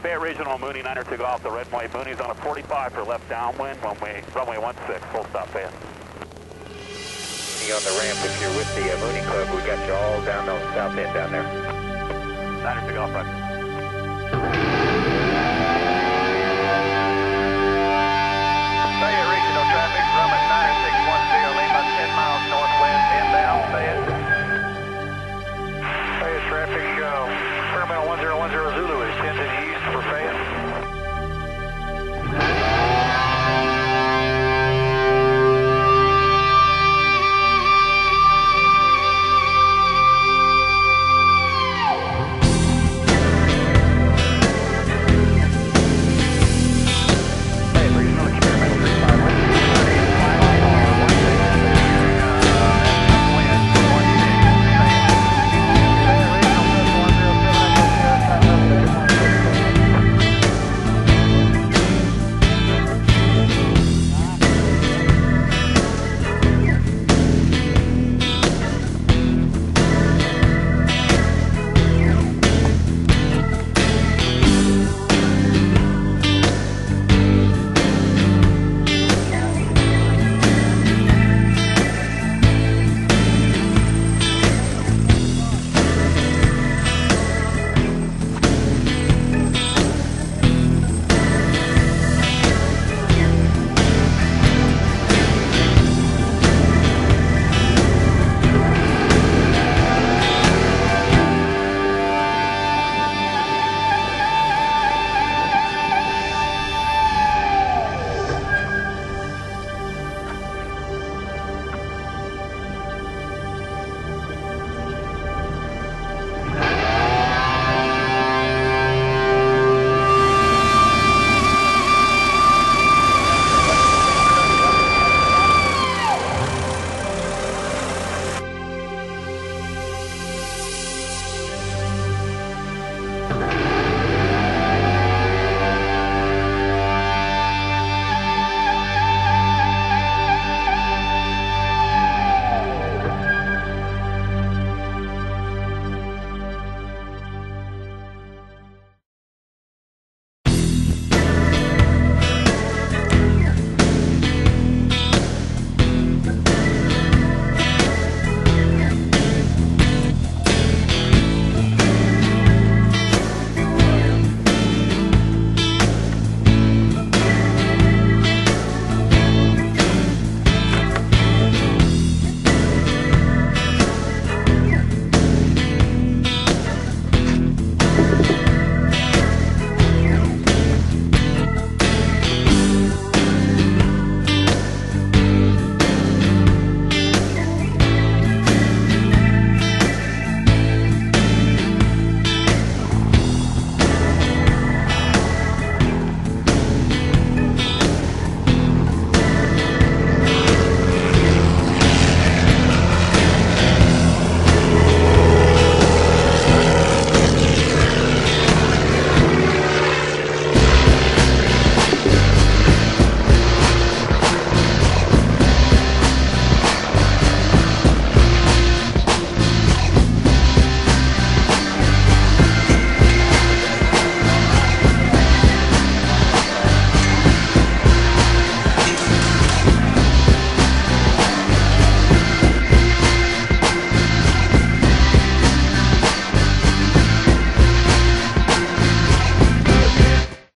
Fayette Regional, Mooney 9er to go off the runway. Mooney's on a 45 for left downwind, runway 16, full stop Fayette. On the ramp, if you're with the Mooney Club, we got you all down on the south end down there. 9er to go off right. Fayette Regional traffic, runway 9610, Lima, 10 miles northwest, inbound, Fayette. Fayette traffic, experimental 1010